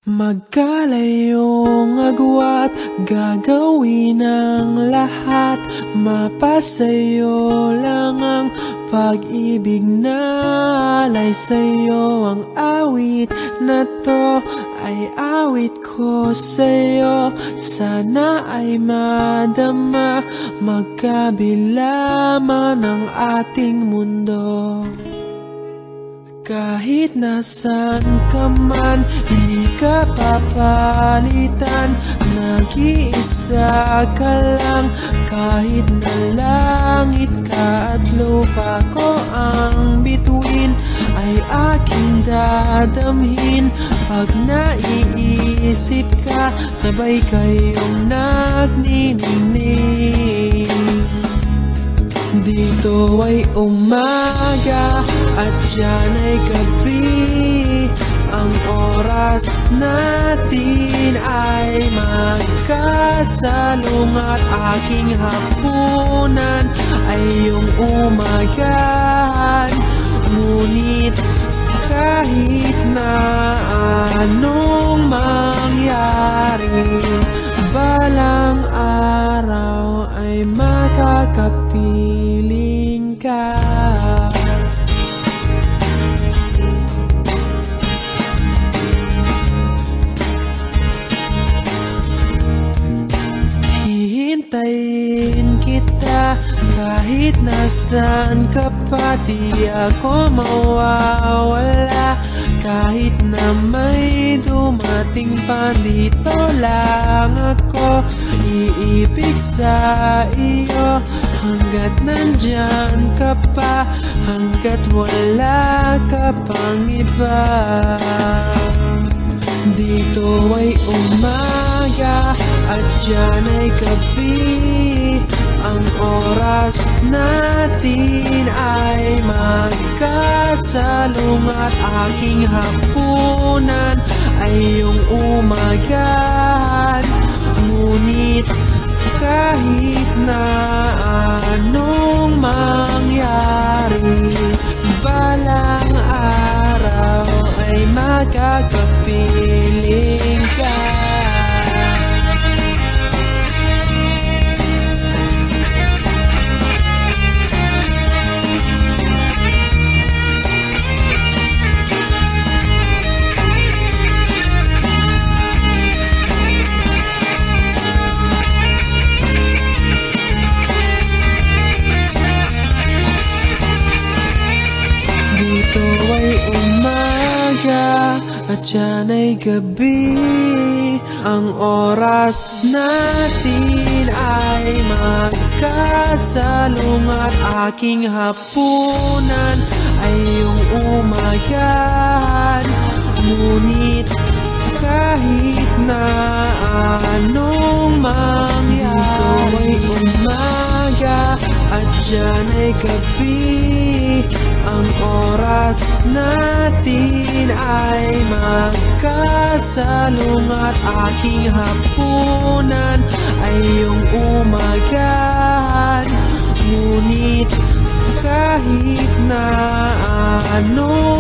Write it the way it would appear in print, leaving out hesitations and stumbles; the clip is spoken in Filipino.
Magkalayong agwat, gagawin ang lahat. Mapasayo lang ang pag-ibig na alay sa'yo. Ang awit na to ay awit ko sa'yo. Sana ay madama, magkabila man ang ating mundo. Kahit nasan ka man, hindi ka papalitan. Nag-iisa ka lang, kahit na langit ka at lupa ko ang bituin, ay aking dadamhin. Pag naiisip ka, sabay kayong nagniningning. Dito ay umaga at diyan ay gabi. Ang oras natin ay magkasalungat. Aking hapunan ay iyong umagahan. Ngunit kahit na anong mangyari, balang araw ay makakapiling ka. Hihintayin kita kahit nasan ka pa. Di ako mawawala kahit na may dumating pa. Dito lang ako iibig sa iyo hanggat nandyan ka pa, hanggat wala ka pang iba. Dito ay umaga at diyan ay gabi. Ang oras natin ay magkasalungat. Aking hapunan ay iyong umagahan. Ngunit kahit na anong mangyari, balang araw ay magkakapiling ka. Dito ay umaga at diyan ay gabi. Ang oras natin ay magkasalungat. Aking hapunan ay iyong umagahan. Ngunit kahit na anong mangyari, dito ay umaga at diyan ay gabi. Ang oras natin ay magkasalungat. Aking hapunan ay iyong umagahan. Ngunit kahit na ano